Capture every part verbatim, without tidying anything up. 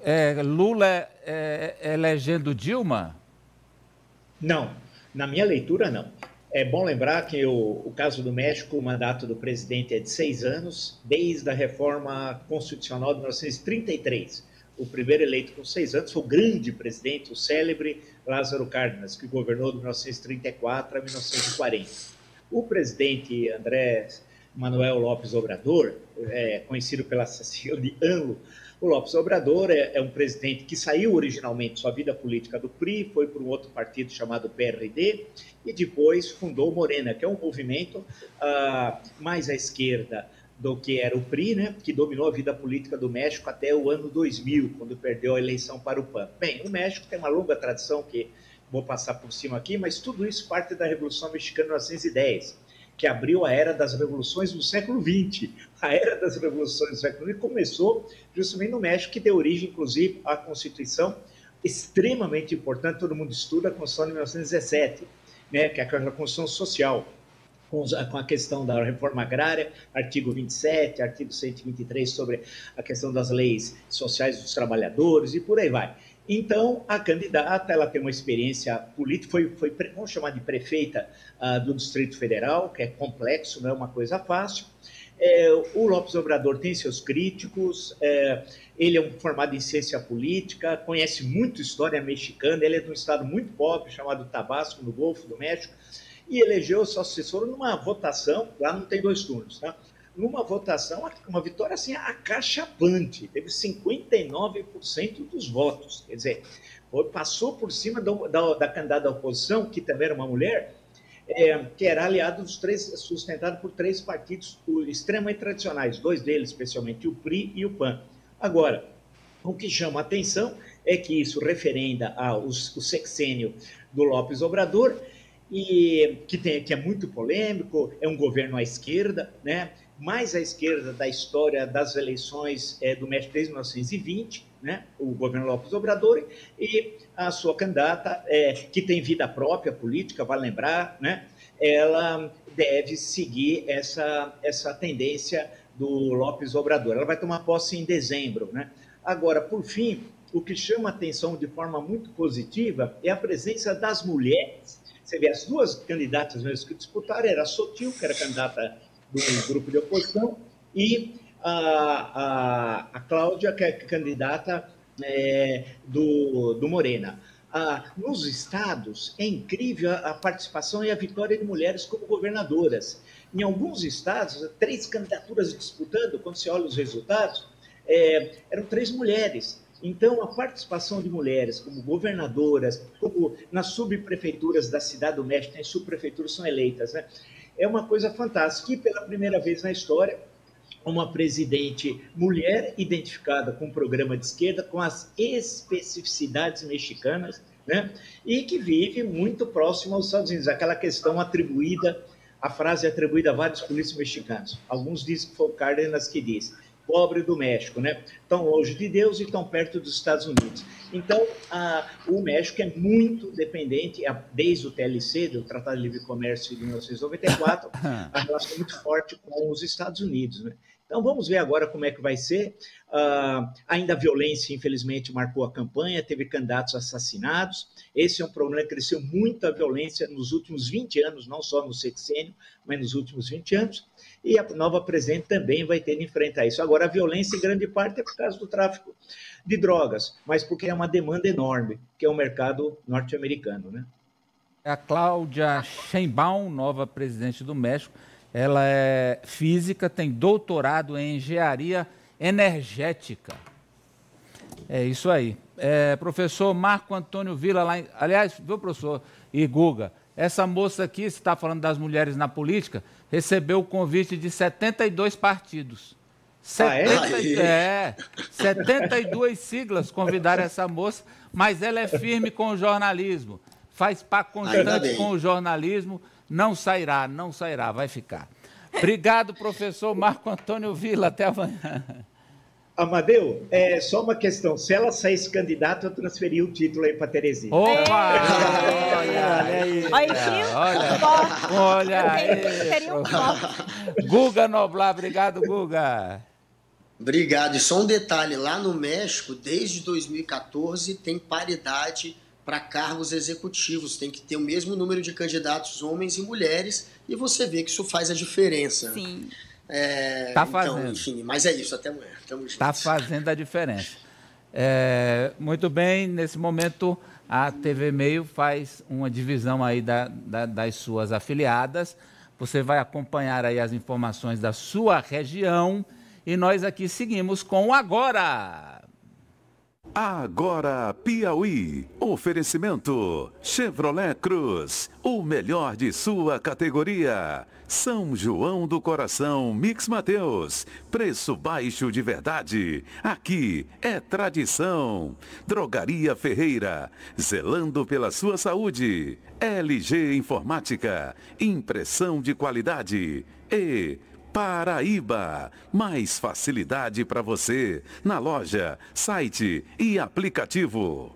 é, Lula é, é, elegendo Dilma? Não, na minha leitura não. É bom lembrar que o, o caso do México, o mandato do presidente é de seis anos, desde a reforma constitucional de mil novecentos e trinta e três. O primeiro eleito com seis anos foi o grande presidente, o célebre Lázaro Cárdenas, que governou de mil novecentos e trinta e quatro a mil novecentos e quarenta. O presidente André Manuel López Obrador, é, conhecido pela sigla de ANLO, o López Obrador é, é um presidente que saiu originalmente sua vida política do P R I, foi para um outro partido chamado P R D, e depois fundou o Morena, que é um movimento uh, mais à esquerda do que era o P R I, né, que dominou a vida política do México até o ano dois mil, quando perdeu a eleição para o P A N. Bem, o México tem uma longa tradição que vou passar por cima aqui, mas tudo isso parte da Revolução Mexicana de mil novecentos e dez, que abriu a era das revoluções do século vinte. A era das revoluções do século vinte começou justamente no México, que deu origem, inclusive, à Constituição, extremamente importante, todo mundo estuda, a Constituição de mil novecentos e dezessete, né, que é a Constituição Social, com a questão da reforma agrária, artigo vinte e sete, artigo cento e vinte e três, sobre a questão das leis sociais dos trabalhadores, e por aí vai. Então, a candidata, ela tem uma experiência política, foi, foi vamos chamar de prefeita uh, do Distrito Federal, que é complexo, não é uma coisa fácil. É, o López Obrador tem seus críticos, é, ele é um formado em ciência política, conhece muito história mexicana, ele é de um estado muito pobre, chamado Tabasco, no Golfo do México, e elegeu seu sucessor numa votação, lá não tem dois turnos, tá? Numa votação, uma vitória assim acachapante, teve cinquenta e nove por cento dos votos, quer dizer, passou por cima da, da, da candidata da oposição, que também era uma mulher, é, que era aliado dos três, sustentado por três partidos extremamente tradicionais, dois deles especialmente, o P R I e o P A N. Agora, o que chama a atenção é que isso referenda ao o sexênio do López Obrador, e que, tem, que é muito polêmico, é um governo à esquerda, né? Mais à esquerda da história das eleições é, do México desde mil novecentos e vinte, né? O governo López Obrador, e a sua candidata, é, que tem vida própria política, vale lembrar, né? Ela deve seguir essa, essa tendência do López Obrador. Ela vai tomar posse em dezembro, né? Agora, por fim, o que chama a atenção de forma muito positiva é a presença das mulheres. Você vê, as duas candidatas mesmo que disputaram, era a Sotil, que era candidata do grupo de oposição, e a, a, a Cláudia, que é candidata é, do, do Morena. Ah, nos estados, é incrível a participação e a vitória de mulheres como governadoras. Em alguns estados, três candidaturas disputando, quando se olha os resultados, é, eram três mulheres. Então, a participação de mulheres como governadoras, como nas subprefeituras da Cidade do México, tem subprefeituras são eleitas, né? É uma coisa fantástica. E pela primeira vez na história, uma presidente mulher identificada com um programa de esquerda, com as especificidades mexicanas, né? E que vive muito próximo aos Estados Unidos. Aquela questão atribuída, a frase atribuída a vários políticos mexicanos. Alguns dizem que foi o Cárdenas que disse: pobre do México, né? Tão longe de Deus e tão perto dos Estados Unidos. Então, a, o México é muito dependente, a, desde o T L C, do Tratado de Livre Comércio de mil novecentos e noventa e quatro, a relação é muito forte com os Estados Unidos, né? Então, vamos ver agora como é que vai ser. Uh, ainda a violência, infelizmente, marcou a campanha, teve candidatos assassinados. Esse é um problema que cresceu muito a violência nos últimos vinte anos, não só no sexênio, mas nos últimos vinte anos. E a nova presidente também vai ter de enfrentar isso. Agora, a violência, em grande parte, é por causa do tráfico de drogas, mas porque é uma demanda enorme, que é o mercado norte-americano, né? A Cláudia Sheinbaum, nova presidente do México, ela é física, tem doutorado em engenharia energética. É isso aí. É, professor Marco Antônio Villa, lá em, aliás, viu, professor? E Guga, essa moça aqui, você está falando das mulheres na política, recebeu o convite de setenta e dois partidos. setenta, ah, é? É, setenta e duas siglas convidaram essa moça, mas ela é firme com o jornalismo, faz pacto constante com o jornalismo, não sairá, não sairá, vai ficar. Obrigado, professor Marco Antônio Villa, até amanhã. Amadeu, é só uma questão, se ela saísse candidata, eu transferia o título aí para Terezinha. Opa! Olha, olha aí. Olha, olha aí. Guga Noblar, obrigado, Guga. Obrigado. E só um detalhe, lá no México, desde dois mil e quatorze, tem paridade para cargos executivos. Tem que ter o mesmo número de candidatos, homens e mulheres, e você vê que isso faz a diferença. Sim. É, tá então, fazendo. Enfim, mas é isso, até amanhã. Tamo junto. Tá fazendo a diferença. É, muito bem, nesse momento a T V Meio faz uma divisão aí da, da, das suas afiliadas. Você vai acompanhar aí as informações da sua região e nós aqui seguimos com o Agora. Agora Piauí. Oferecimento Chevrolet Cruz, o melhor de sua categoria. São João do Coração Mix Mateus, preço baixo de verdade. Aqui é tradição. Drogaria Ferreira, zelando pela sua saúde. L G Informática, impressão de qualidade. E Paraíba, mais facilidade para você na loja, site e aplicativo.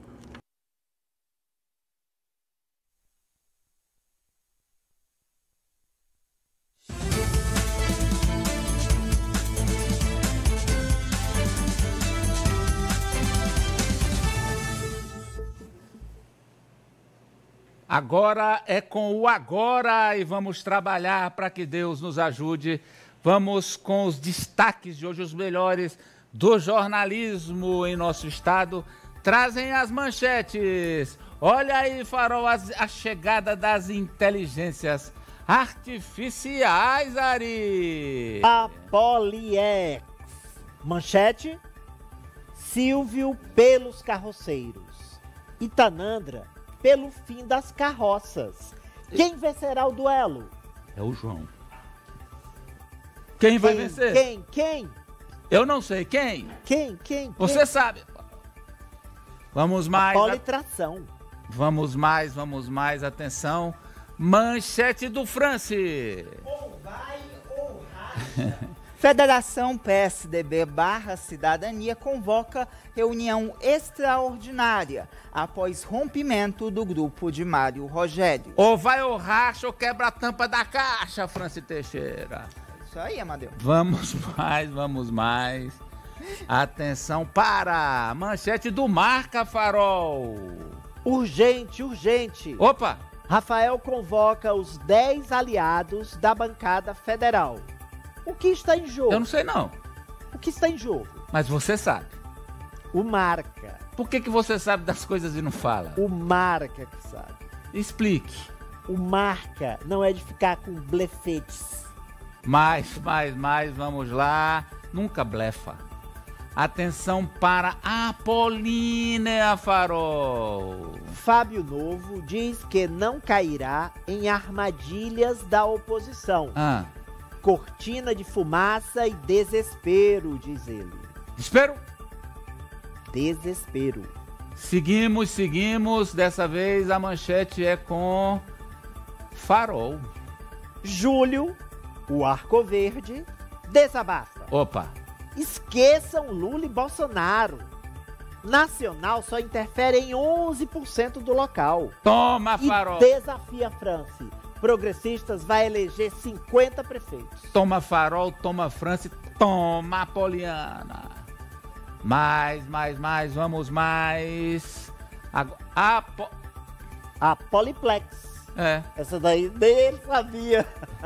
Agora é com o Agora e vamos trabalhar para que Deus nos ajude. Vamos com os destaques de hoje, os melhores do jornalismo em nosso estado. Trazem as manchetes. Olha aí, Farol, a, a chegada das inteligências artificiais, Ari. A Poliex. Manchete. Silvio pelos carroceiros. Itanandra pelo fim das carroças. Quem vencerá o duelo? É o João. Quem vai vencer? Quem? Quem? Eu não sei. Quem? Quem? Quem? Você quem? sabe. Vamos mais. A politração. Vamos mais, vamos mais. Atenção. Manchete do France. Ou vai ou racha. Federação P S D B barra Cidadania convoca reunião extraordinária após rompimento do grupo de Mário Rogério. Ou vai ou racha ou quebra a tampa da caixa, Franci Teixeira. Isso aí, Amadeu. Vamos mais, vamos mais. Atenção para a manchete do Marca, Farol. Urgente, urgente. Opa! Rafael convoca os dez aliados da bancada federal. O que está em jogo? Eu não sei não. O que está em jogo? Mas você sabe. O Marca. Por que que você sabe das coisas e não fala? O Marca que sabe. Explique. O Marca não é de ficar com blefetes. Mais, mais, mais, vamos lá. Nunca blefa. Atenção para Apolínea, Farol. Fábio Novo diz que não cairá em armadilhas da oposição. Ah. Cortina de fumaça e desespero, diz ele. Espero. Desespero. Seguimos, seguimos. Dessa vez a manchete é com Farol. Júlio, o Arco Verde, desabafa. Opa. Esqueçam Lula e Bolsonaro. Nacional só interfere em onze por cento do local. Toma, Farol. E desafia a França. Progressistas vai eleger cinquenta prefeitos. Toma, Farol, toma, França, toma, Poliana. Mais, mais, mais, vamos mais. A, a, po... a Poliplex. É. Essa daí nem ele sabia.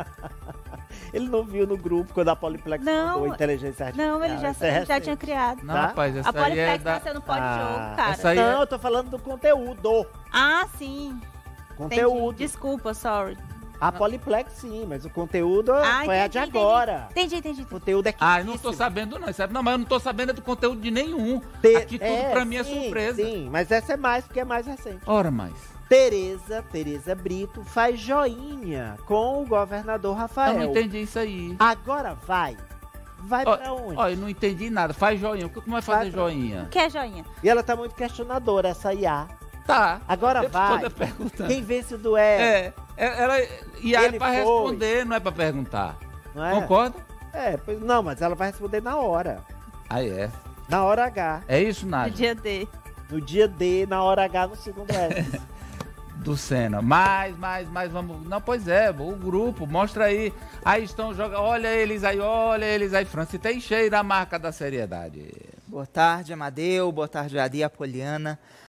Ele não viu no grupo quando a Poliplex não, mandou a inteligência artificial. Não, ele já, é ele já tinha criado. Não, tá? rapaz, essa a Poliplex aí é da... nasceu no pó de Ah, jogo, cara. Essa aí não, é... eu tô falando do conteúdo. Ah, sim. Conteúdo. Entendi. Desculpa, sorry. A Poliplex sim, mas o conteúdo ah, foi a de agora. Entendi, entendi. O conteúdo é que Ah, eu não tô sabendo não, sabe? Não, mas eu não tô sabendo do conteúdo de nenhum. Te... Aqui tudo é, pra mim é sim, surpresa. Sim, mas essa é mais porque é mais recente. Ora mais. Tereza, Tereza Brito faz joinha com o governador Rafael. Eu não entendi isso aí. Agora vai. Vai ó, pra onde? Ó, eu não entendi nada. Faz joinha. Como vai fazer Vai pra... joinha? O que é joinha? E ela tá muito questionadora, essa I A. Tá. Agora eu vai. Quem vence o duelo? É, ela e aí Ele pra foi. responder, não é pra perguntar. Não é? Concorda? É, pois não, mas ela vai responder na hora. Aí é. Na hora H. É isso, No Nádia? dia D. No dia D, na hora H, no segundo S. do Senna. Mais, mais, mais, vamos... Não, pois é, o grupo, mostra aí. Aí estão jogando, olha eles aí, olha eles aí. França tem cheio da marca da seriedade. Boa tarde, Amadeu. Boa tarde, Ari Apoliana.